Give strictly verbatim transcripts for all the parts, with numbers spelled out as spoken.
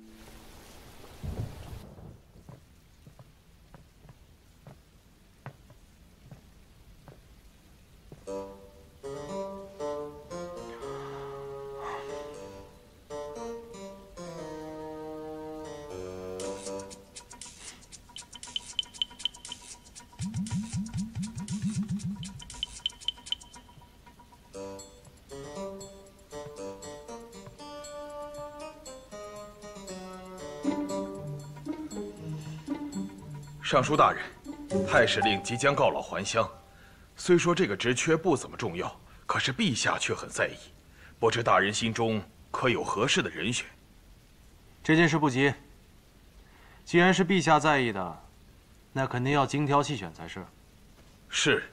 尚书大人，太史令即将告老还乡。虽说这个职缺不怎么重要，可是陛下却很在意。不知大人心中可有合适的人选？ 这件事不急。既然是陛下在意的，那肯定要精挑细选才是。 是。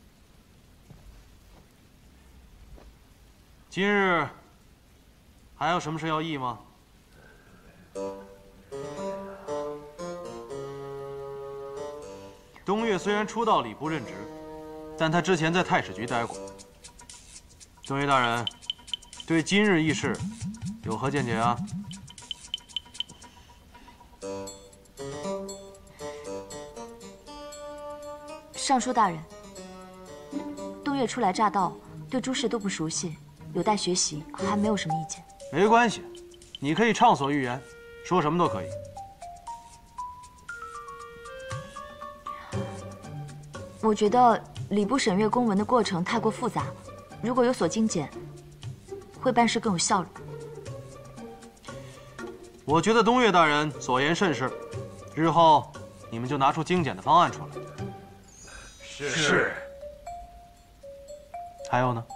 今日还有什么事要议吗？ 东岳虽然初到礼部任职，但他之前在太史局待过。东岳大人，对今日议事有何见解啊？ 尚书大人，东岳初来乍到，对诸事都不熟悉，有待学习，还没有什么意见。 没关系，你可以畅所欲言，说什么都可以。 我觉得礼部审阅公文的过程太过复杂，如果有所精简，会办事更有效率。 我觉得东岳大人所言甚是，日后你们就拿出精简的方案出来。 是。是。 还有呢？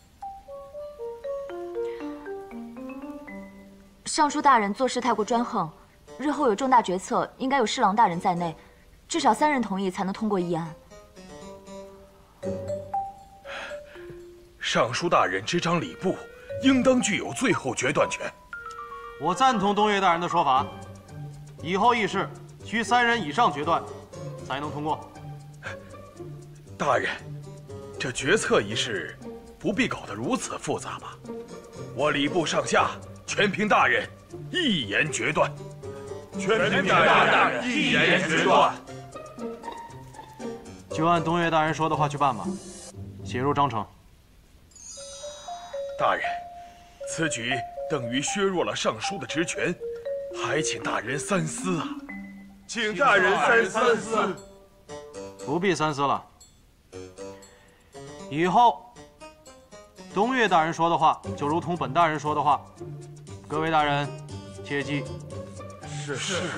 尚书大人做事太过专横，日后有重大决策应该有侍郎大人在内，至少三人同意才能通过议案。 尚书大人执掌礼部，应当具有最后决断权。 我赞同东岳大人的说法，以后议事需三人以上决断，才能通过。 大人，这决策一事不必搞得如此复杂吧？我礼部上下全凭大人一言决断。 全凭大人一言决断。 就按东岳大人说的话去办吧，写入章程。 大人，此举等于削弱了尚书的职权，还请大人三思啊！ 请大人三思。 不必三思了。以后，东岳大人说的话就如同本大人说的话，各位大人切记。 是是是。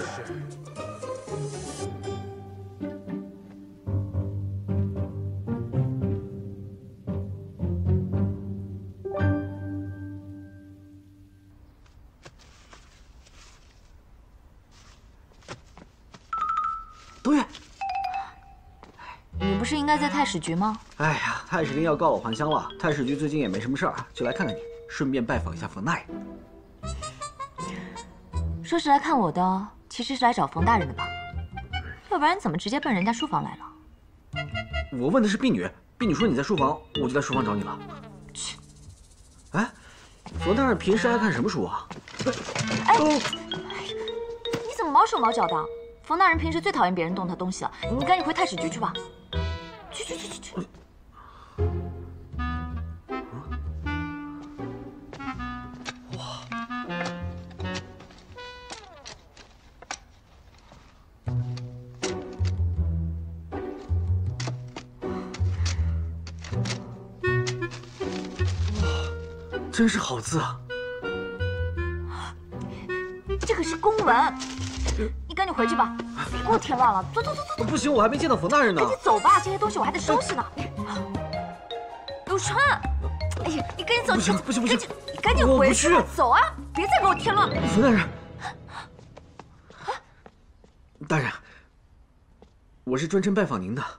东岳， 你不是应该在太史局吗？ 哎呀，太史令要告老还乡了，太史局最近也没什么事儿，就来看看你，顺便拜访一下冯大人。 说是来看我的，其实是来找冯大人的吧？要不然你怎么直接奔人家书房来了？ 我问的是婢女，婢女说你在书房，我就在书房找你了。 去。 哎，冯大人平时爱看什么书啊？ 哎，你怎么毛手毛脚的？ 冯大人平时最讨厌别人动他东西了，你赶紧回太史局去吧。去去去去去。 哇！真是好字啊！ 这可是公文。 你赶紧回去吧，别给我添乱了！走走走走走！ 不行，我还没见到冯大人呢。 赶紧走吧，这些东西我还得收拾呢。刘川，哎呀，你赶紧走！ 不行不行不行， 你赶紧回去吧，走啊！别再给我添乱了。 冯大人，大人，我是专程拜访您的。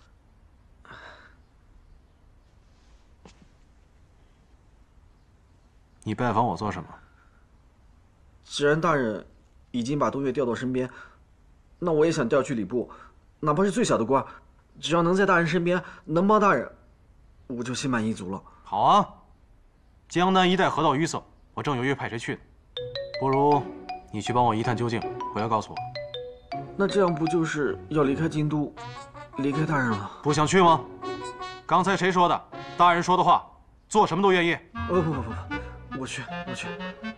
你拜访我做什么？ 既然大人 已经把东岳调到身边，那我也想调去礼部，哪怕是最小的官，只要能在大人身边，能帮大人，我就心满意足了。 好啊，江南一带河道淤塞，我正有约派谁去呢，不如你去帮我一探究竟，不要告诉我。 那这样不就是要离开京都，离开大人了？ 不想去吗？刚才谁说的？大人说的话，做什么都愿意。 哦不不不不，我去我去。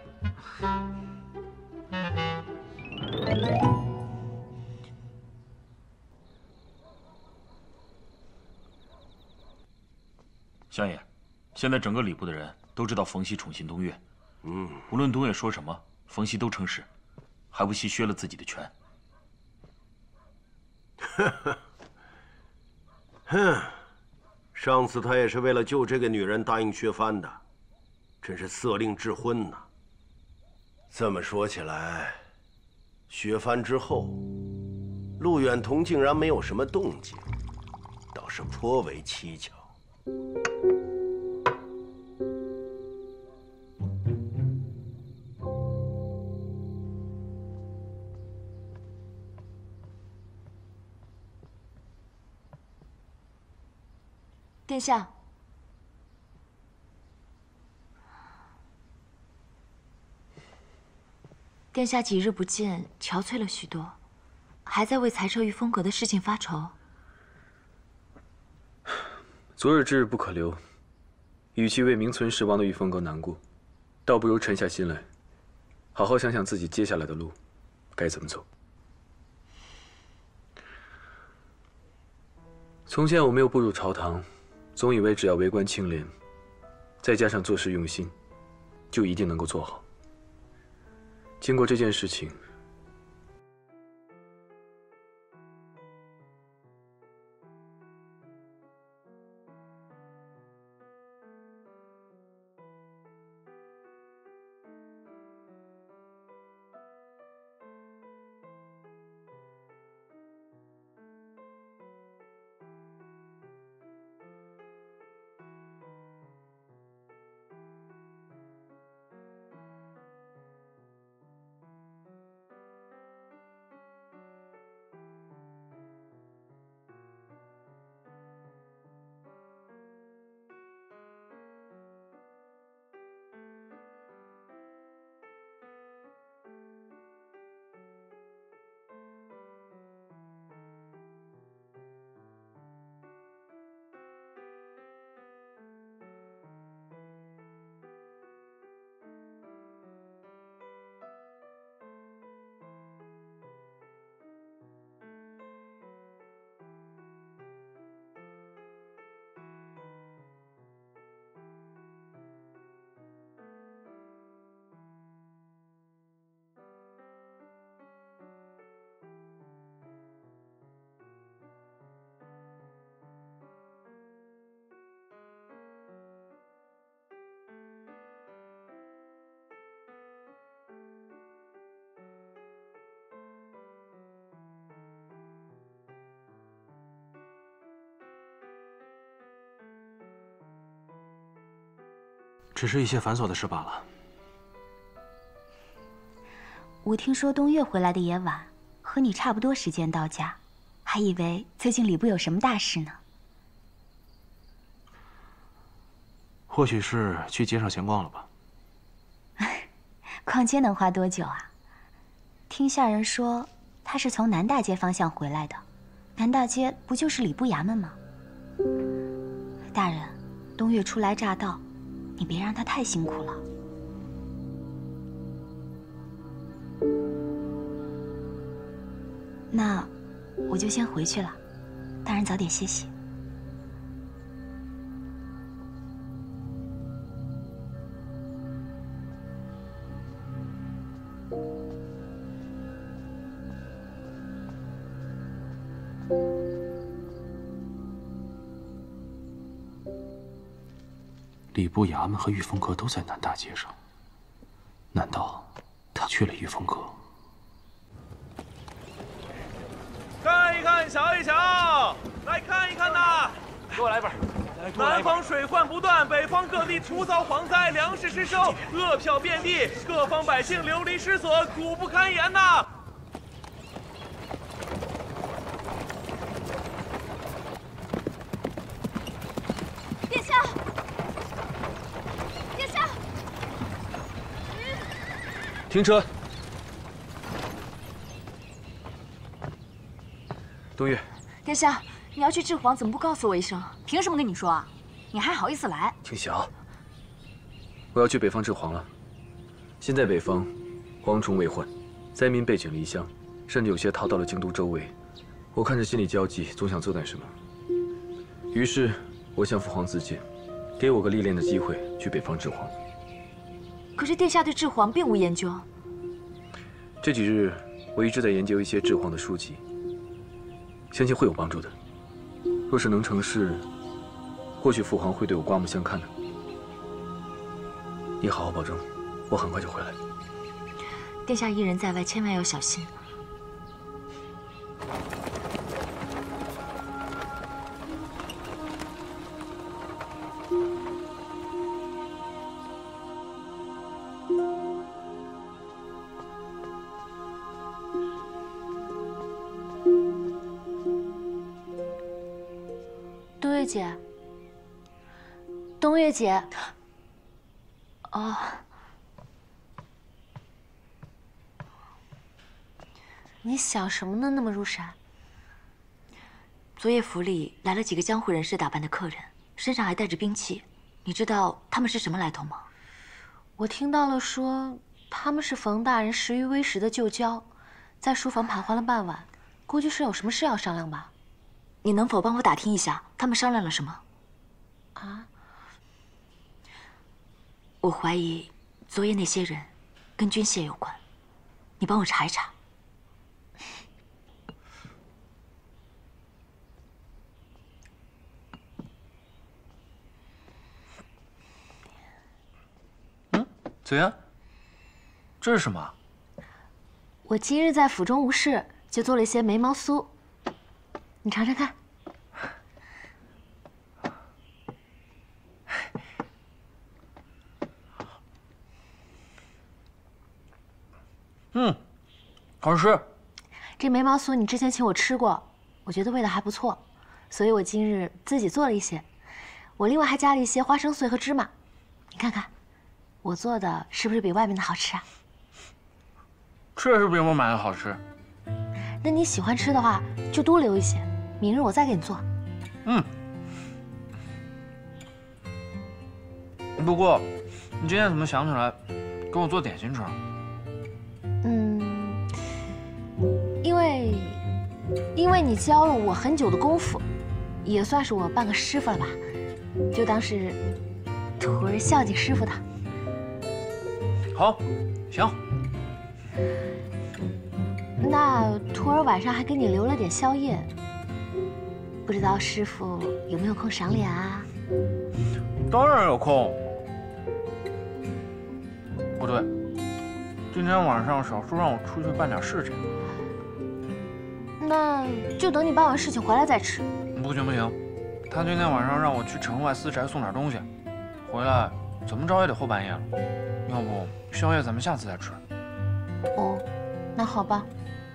相爷，现在整个礼部的人都知道冯熙宠信东岳，嗯，无论东岳说什么，冯熙都称是，还不惜削了自己的权。 哼，上次他也是为了救这个女人答应削藩的，真是色令智昏呐。这么说起来，削藩之后，陆远彤竟然没有什么动静，倒是颇为蹊跷。 殿下，殿下几日不见，憔悴了许多，还在为裁撤御风阁的事情发愁。 昨日之日不可留，与其为名存实亡的御风阁难过，倒不如沉下心来，好好想想自己接下来的路该怎么走。从前我没有步入朝堂，总以为只要为官清廉，再加上做事用心，就一定能够做好。经过这件事情， 只是一些繁琐的事罢了。 我听说东岳回来的也晚，和你差不多时间到家，还以为最近礼部有什么大事呢。 或许是去街上闲逛了吧。 逛街能花多久啊？听下人说，他是从南大街方向回来的。南大街不就是礼部衙门吗？大人，东岳初来乍到，你别让他太辛苦了。那我就先回去了，大人早点歇息。 礼部衙门和御风阁都在南大街上，难道他去了御风阁？ 看一看，瞧一瞧，来看一看呐！ 给我来一本。 南方水患不断，北方各地徒遭蝗灾，粮食失收，饿殍遍地，各方百姓流离失所，苦不堪言呐！ 殿下，殿下， 停车！ 东岳， 殿下，你要去治皇，怎么不告诉我一声？ 凭什么跟你说啊？你还好意思来？ 青晓，我要去北方治皇了。现在北方蝗虫为患，灾民背井离乡，甚至有些逃到了京都周围。我看着心里焦急，总想做点什么。于是，我向父皇自荐，给我个历练的机会，去北方治皇。 可是殿下对治皇并无研究。 这几日，我一直在研究一些治皇的书籍，相信会有帮助的。若是能成事，或许父皇会对我刮目相看的。你好好保重，我很快就回来。 殿下一人在外，千万要小心。 东岳姐，东岳姐，哦，你想什么呢？那么入神。 昨夜府里来了几个江湖人士打扮的客人，身上还带着兵器，你知道他们是什么来头吗？ 我听到了说他们是冯大人十余微时的旧交，在书房盘桓了半晚，估计是有什么事要商量吧。 你能否帮我打听一下，他们商量了什么？ 啊？ 我怀疑昨夜那些人跟军械有关，你帮我查一查。 嗯，子渊，这是什么？ 我今日在府中无事，就做了一些眉毛酥，你尝尝看。 嗯，好吃。 这眉毛酥你之前请我吃过，我觉得味道还不错，所以我今日自己做了一些。我另外还加了一些花生碎和芝麻，你看看，我做的是不是比外面的好吃啊？ 确实比我买的好吃。 那你喜欢吃的话，就多留一些，明日我再给你做。 嗯。不过，你今天怎么想起来给我做点心吃？ 嗯，因为因为你教了我很久的功夫，也算是我半个师傅了吧，就当是徒儿孝敬师傅的。 好，行。 那徒儿晚上还给你留了点宵夜，不知道师傅有没有空赏脸啊？ 当然有空。不对，今天晚上小叔让我出去办点事情。 那就等你办完事情回来再吃。 不行不行，他今天晚上让我去城外私宅送点东西，回来怎么着也得后半夜了。要不宵夜咱们下次再吃。 哦，那好吧。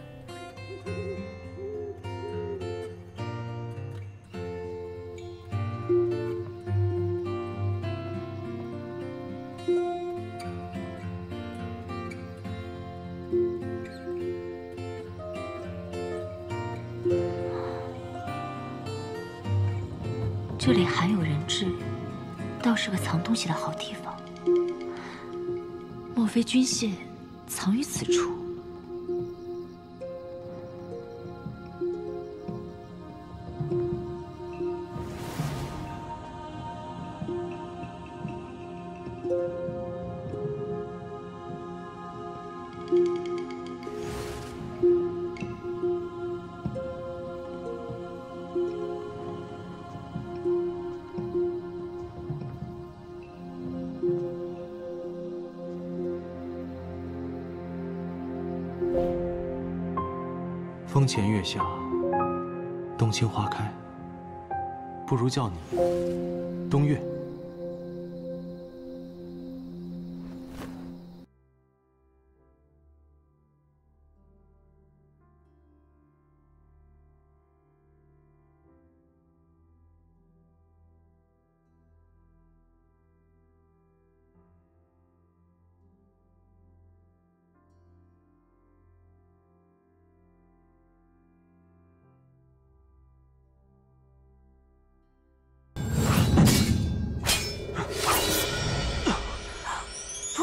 这里罕有人质，倒是个藏东西的好地方。莫非军械藏于此处？ 风前月下，冬青花开，不如叫你冬月。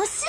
冯曦。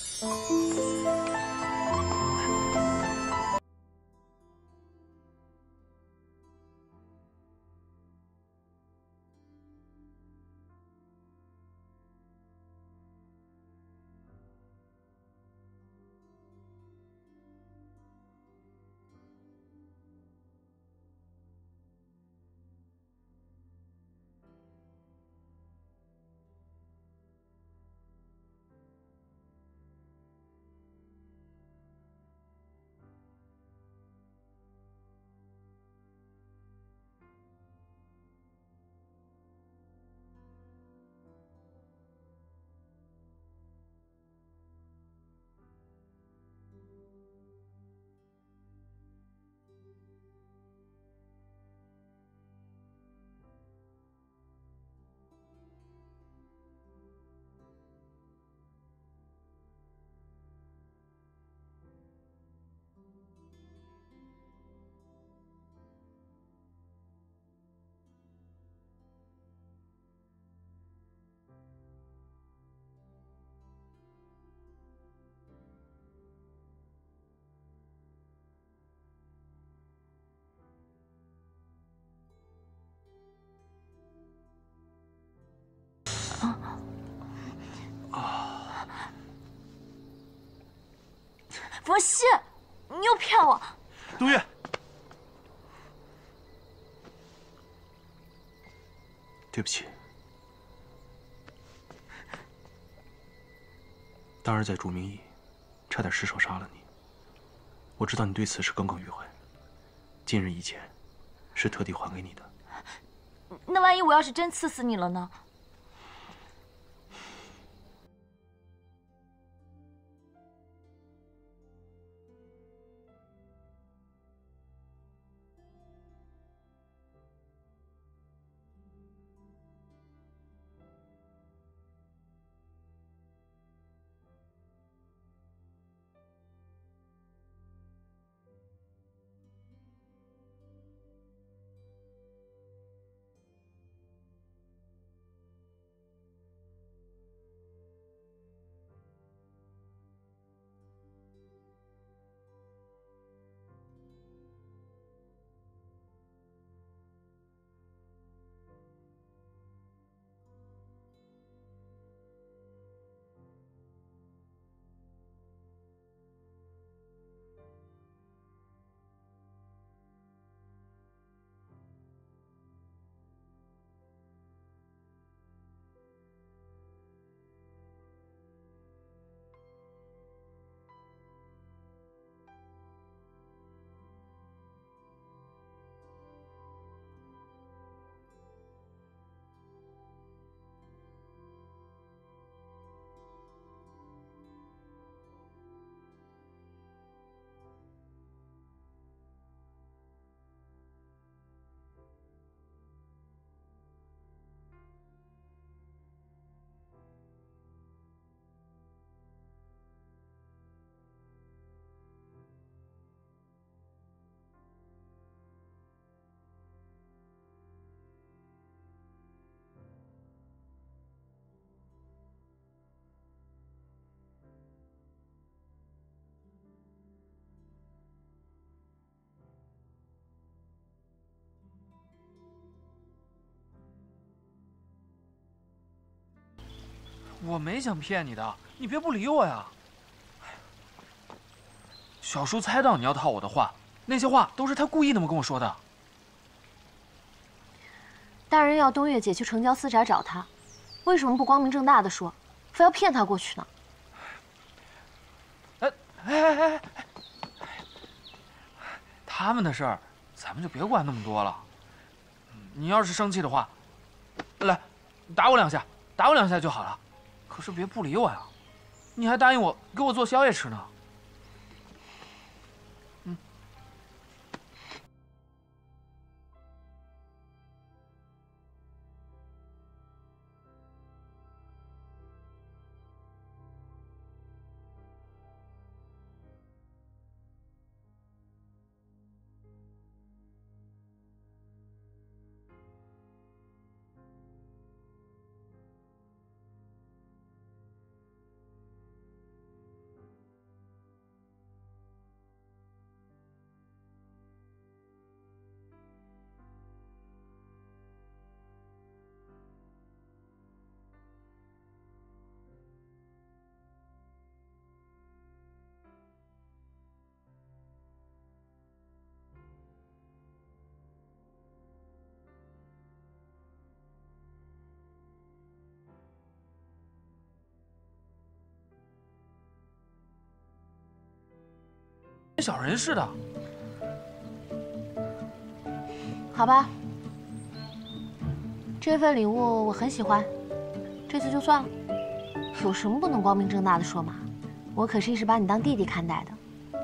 冯曦，你又骗我！ 东岳，对不起，当日在竹明驿，差点失手杀了你。我知道你对此事耿耿于怀，今日一钱，是特地还给你的。 那万一我要是真刺死你了呢？ 我没想骗你的，你别不理我呀。小叔猜到你要套我的话，那些话都是他故意那么跟我说的。 大人要东岳姐去城郊私宅找他，为什么不光明正大的说，非要骗他过去呢？ 哎哎哎哎！他们的事儿，咱们就别管那么多了。你要是生气的话，来，打我两下，打我两下就好了。可是别不理我呀！你还答应我给我做宵夜吃呢。嗯。 小人似的。 好吧，这份礼物我很喜欢，这次就算了。有什么不能光明正大的说嘛？我可是一直把你当弟弟看待的。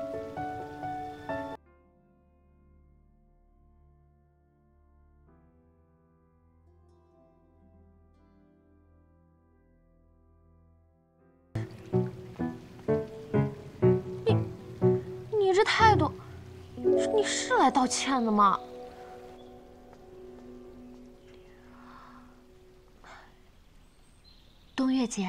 你你这态度，你是来道歉的吗？ 东月姐，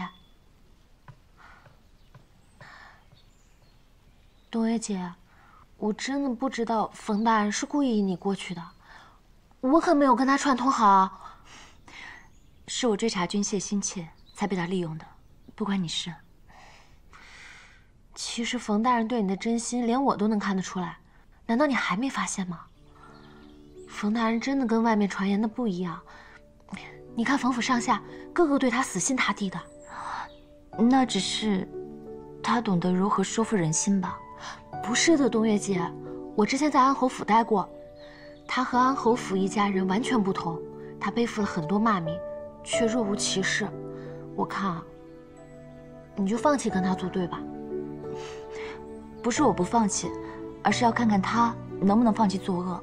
东月姐，我真的不知道冯大人是故意引你过去的，我可没有跟他串通好。 是我追查君谢心切，才被他利用的，不关你事。 其实冯大人对你的真心，连我都能看得出来，难道你还没发现吗？冯大人真的跟外面传言的不一样。 你看冯府上下个个对他死心塌地的， 那只是他懂得如何说服人心吧？ 不是的，东月姐，我之前在安侯府待过，他和安侯府一家人完全不同，他背负了很多骂名，却若无其事。我看啊，你就放弃跟他作对吧。 不是我不放弃，而是要看看他能不能放弃作恶。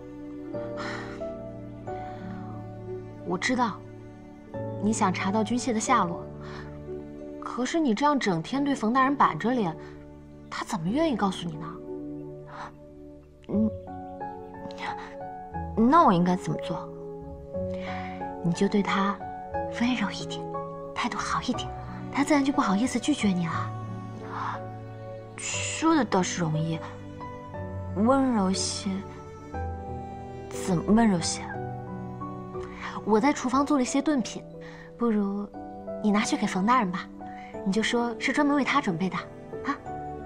我知道。 你想查到君谢的下落，可是你这样整天对冯大人板着脸，他怎么愿意告诉你呢？ 嗯，那我应该怎么做？ 你就对他温柔一点，态度好一点，他自然就不好意思拒绝你了。 说的倒是容易，温柔些，怎么温柔些？ 我在厨房做了一些炖品。 不如你拿去给冯大人吧，你就说是专门为他准备的，啊。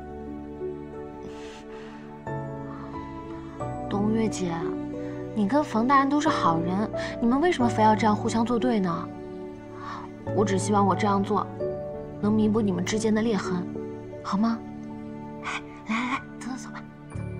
东月姐，你跟冯大人都是好人，你们为什么非要这样互相作对呢？我只希望我这样做，能弥补你们之间的裂痕，好吗？哎，来来来，走走走吧。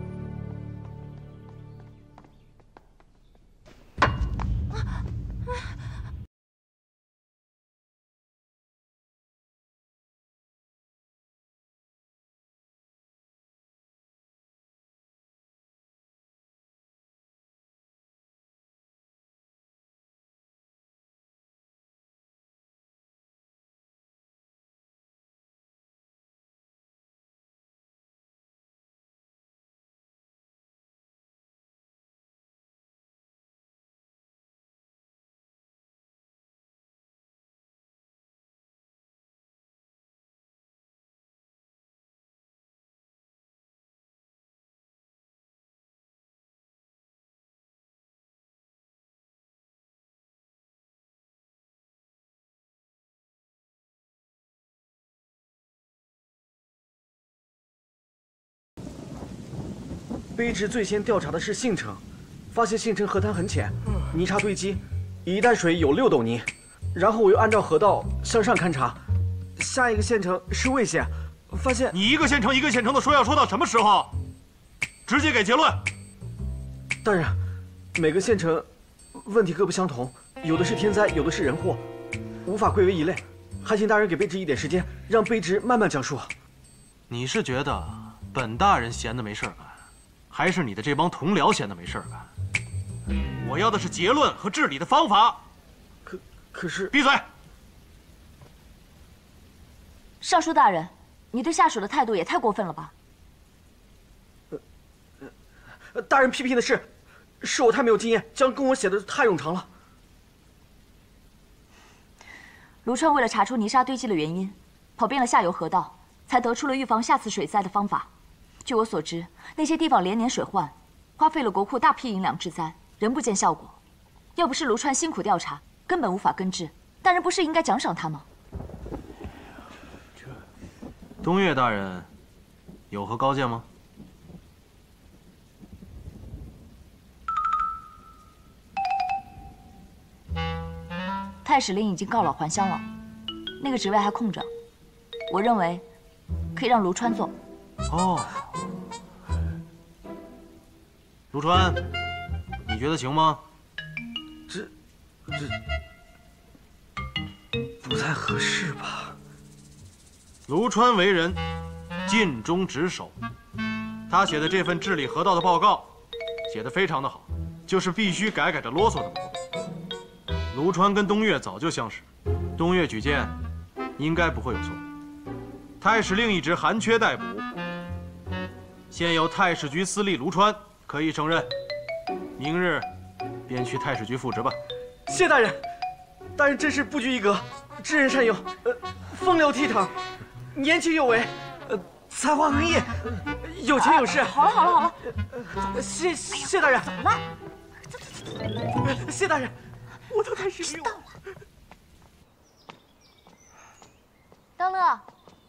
卑职最先调查的是杏城，发现杏城河滩很浅，泥沙堆积，一带水有六斗泥。然后我又按照河道向上勘察，下一个县城是魏县，发现你一个县城一个县城的说，要说到什么时候？直接给结论。 大人，每个县城问题各不相同，有的是天灾，有的是人祸，无法归为一类。还请大人给卑职一点时间，让卑职慢慢讲述。 你是觉得本大人闲的没事干？ 还是你的这帮同僚闲的没事干？我要的是结论和治理的方法。 可可是， 闭嘴！ 尚书大人，你对下属的态度也太过分了吧？ 呃，大人批评的是，是我太没有经验，将公文写的太冗长了。 卢川为了查出泥沙堆积的原因，跑遍了下游河道，才得出了预防下次水灾的方法。 据我所知，那些地方连年水患，花费了国库大批银两治灾，仍不见效果。要不是卢川辛苦调查，根本无法根治。大人不是应该奖赏他吗？ 东岳大人有何高见吗？ 太史令已经告老还乡了，那个职位还空着，我认为可以让卢川做。 哦， 卢川，你觉得行吗？ 这，这不太合适吧？ 卢川为人尽忠职守，他写的这份治理河道的报告写得非常的好，就是必须改改这啰嗦的毛病。卢川跟东岳早就相识，东岳举荐应该不会有错。太史令一职寒缺待补，现由太史局司隶卢川可以胜任，明日便去太史局复职吧。 谢大人，大人真是不拘一格，知人善诱，呃，风流倜傥，年轻有为，呃，才华横溢，有钱有势。 好了好了好了， 谢谢大人。 怎么了？ 谢大人，我都太失望了。 当乐，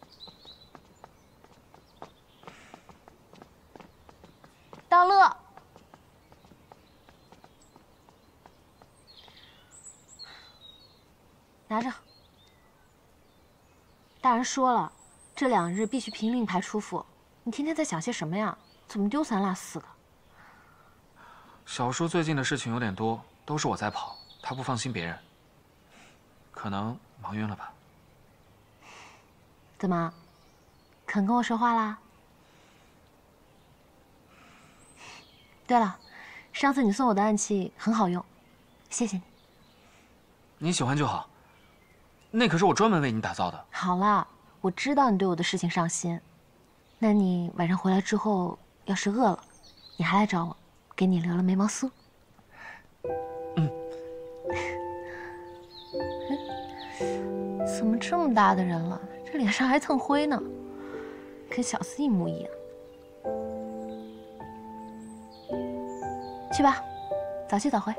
当乐，拿着。大人说了，这两日必须凭令牌出府。你天天在想些什么呀？怎么丢三落四的？ 小叔最近的事情有点多，都是我在跑，他不放心别人，可能忙晕了吧。 怎么，肯跟我说话啦？对了，上次你送我的暗器很好用，谢谢你。 你喜欢就好，那可是我专门为你打造的。 好了，我知道你对我的事情上心。那你晚上回来之后，要是饿了，你还来找我，给你留了眉毛酥。 嗯。 怎么这么大的人了，这脸上还蹭灰呢，跟小四一模一样。去吧，早去早回。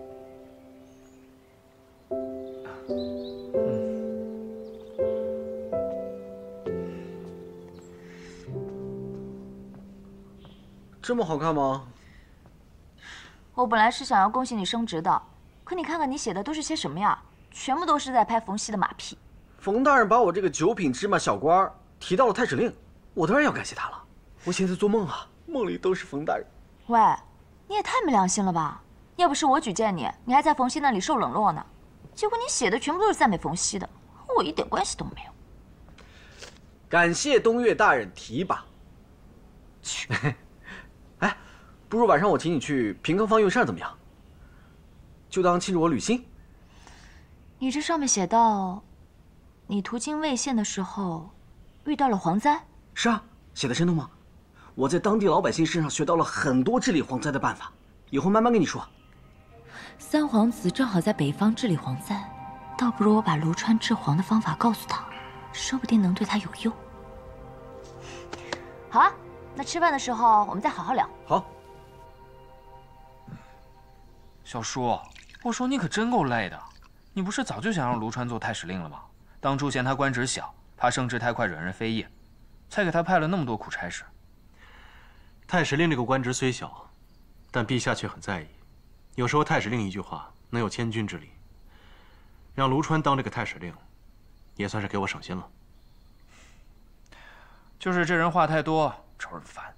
这么好看吗？ 我本来是想要恭喜你升职的，可你看看你写的都是些什么呀？全部都是在拍冯熙的马屁。 冯大人把我这个九品芝麻小官提到了太史令，我当然要感谢他了。我现在做梦啊，梦里都是冯大人。 喂，你也太没良心了吧！要不是我举荐你，你还在冯熙那里受冷落呢。结果你写的全部都是赞美冯熙的，和我一点关系都没有。 感谢东岳大人提拔。去，哎，不如晚上我请你去平康坊用膳怎么样？就当庆祝我履新。 你这上面写到，你途经魏县的时候，遇到了蝗灾。 是啊，写的生动吗？我在当地老百姓身上学到了很多治理蝗灾的办法，以后慢慢跟你说。 三皇子正好在北方治理蝗灾，倒不如我把卢川治蝗的方法告诉他，说不定能对他有用。好啊，那吃饭的时候我们再好好聊。 好。 小叔，我说你可真够累的，你不是早就想让卢川做太史令了吗？当初嫌他官职小，怕升职太快惹人非议，才给他派了那么多苦差事。 太史令这个官职虽小，但陛下却很在意。有时候太史令一句话能有千钧之力，让卢川当这个太史令，也算是给我省心了。 就是这人话太多，招人烦。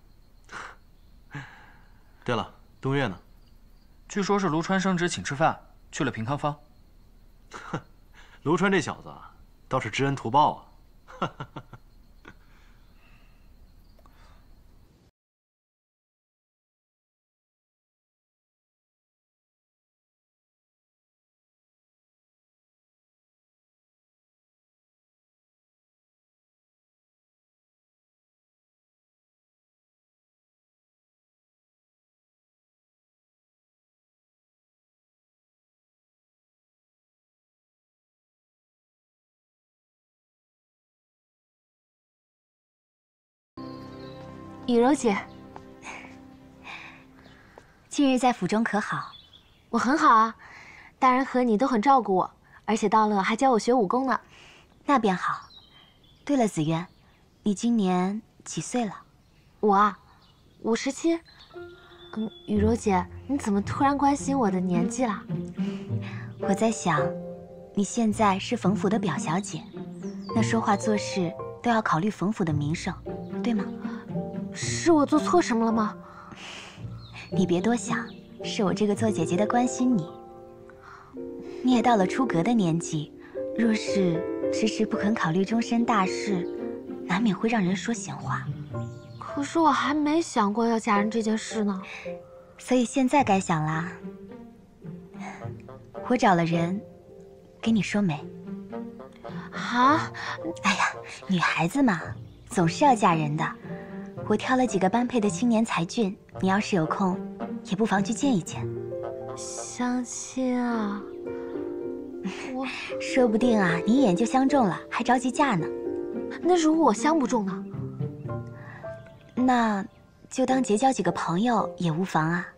对了，东岳呢？ 据说是卢川升职请吃饭，去了平康坊。 哼，卢川这小子倒是知恩图报啊。 雨柔姐，近日在府中可好？ 我很好啊，大人和你都很照顾我，而且道乐还教我学武功呢。 那便好。对了，紫渊，你今年几岁了？ 我啊，五十七。嗯，雨柔姐，你怎么突然关心我的年纪了？ 我在想，你现在是冯府的表小姐，那说话做事都要考虑冯府的名声，对吗？ 是我做错什么了吗？ 你别多想，是我这个做姐姐的关心你。你也到了出阁的年纪，若是迟迟不肯考虑终身大事，难免会让人说闲话。 可是我还没想过要嫁人这件事呢， 所以现在该想啦。我找了人，给你说媒。 啊？ 哎呀，女孩子嘛，总是要嫁人的。我挑了几个般配的青年才俊，你要是有空，也不妨去见一见。 相亲啊？我说不定啊，你一眼就相中了，还着急嫁呢。 那如果我相不中呢？ 那就当结交几个朋友也无妨啊。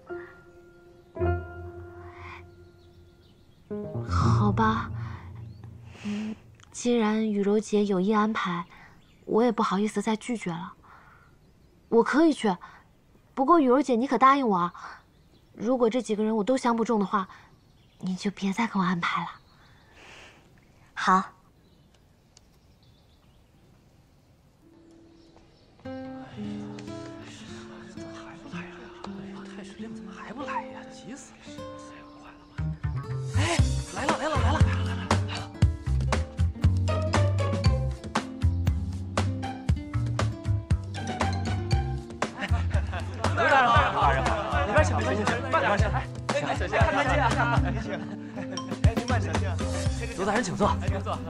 好吧，嗯，既然雨柔姐有意安排，我也不好意思再拒绝了。我可以去，不过雨柔姐，你可答应我啊，如果这几个人我都相不中的话，你就别再给我安排了。 好。 太史令怎么还不来呀？急死了！快了吧？哎，来了来了来了来了来了！刘大人好，刘大人好，里边请，里边请，慢点，哎，哎，小心，看看见啊！您请，哎，您慢小心啊！刘大人请坐，哎，您坐。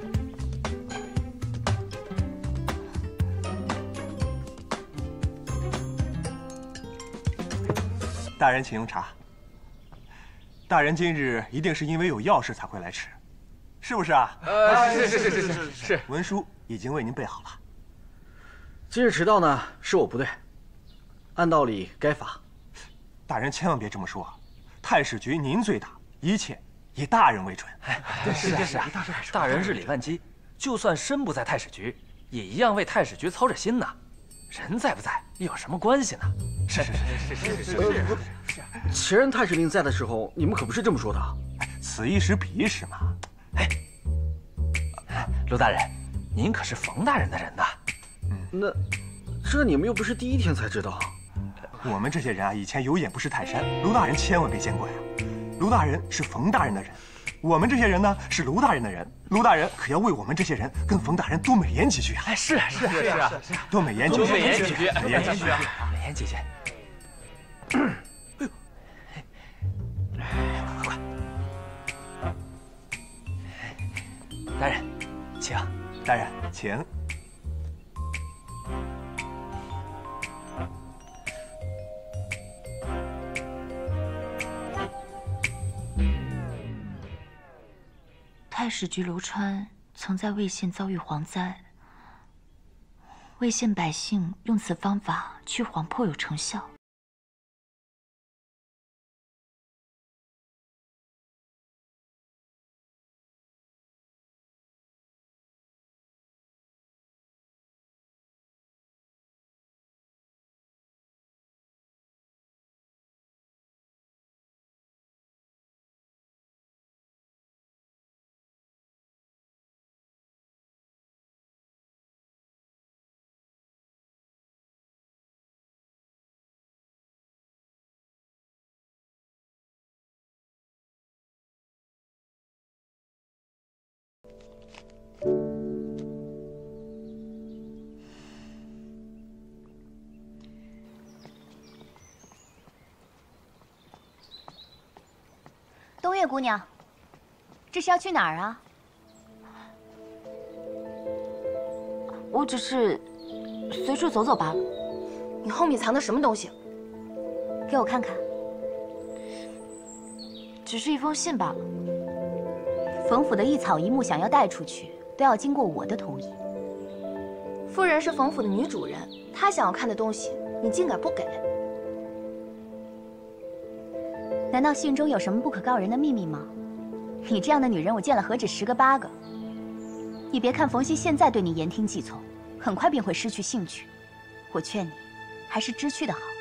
大人请用茶。大人今日一定是因为有要事才会来迟，是不是啊？ 呃，是是是是是是。 文书已经为您备好了。 今日迟到呢，是我不对，按道理该罚。 大人千万别这么说，太史局您最大，一切以大人为准。 哎，是啊是啊，大人日理万机，就算身不在太史局，也一样为太史局操着心呐。人在不在有什么关系呢？ 是是是是是是是是。 前任太史令在的时候，你们可不是这么说的。 此一时彼一时嘛。 哎，卢大人，您可是冯大人的人呐。 嗯，那这你们又不是第一天才知道。 我们这些人啊，以前有眼不识泰山，卢大人千万别见怪啊。卢大人是冯大人的人，我们这些人呢是卢大人的人。卢大人可要为我们这些人跟冯大人多美言几句啊！ 哎，是啊是啊是啊是啊， 多美言几句， 多美言几句， 美言几句啊， 美言几句。哎呦，快！大人，请。 大人，请。 太史局刘川曾在魏县遭遇蝗灾，魏县百姓用此方法驱蝗颇有成效。 东岳姑娘，这是要去哪儿啊？ 我只是随处走走罢了。 你后面藏的什么东西？ 给我看看。 只是一封信罢了。 冯府的一草一木想要带出去，都要经过我的同意。 夫人是冯府的女主人，她想要看的东西，你竟敢不给？ 难道信中有什么不可告人的秘密吗？你这样的女人，我见了何止十个八个。你别看冯熙现在对你言听计从，很快便会失去兴趣。我劝你，还是知趣的好。